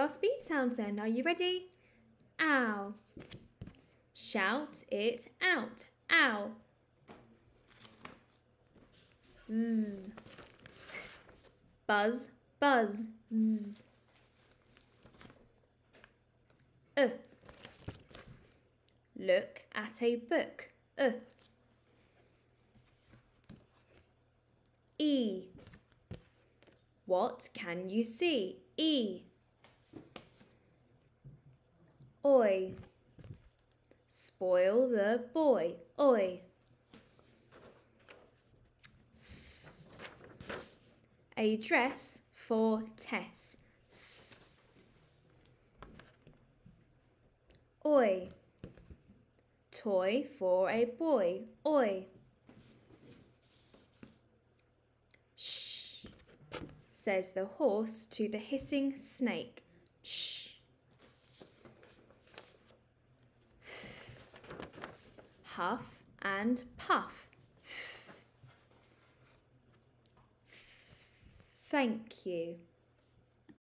our speed sounds then. Are you ready? Ow. Shout it out. Ow. Zzz. Buzz, buzz, zzz. Look at a book. E. What can you see? E. Oi. Spoil the boy. Oi. S. A dress for Tess. S. Oi. Toy for a boy. Oi. Shh, says the horse to the hissing snake. Shh. Huff and puff. Thank you.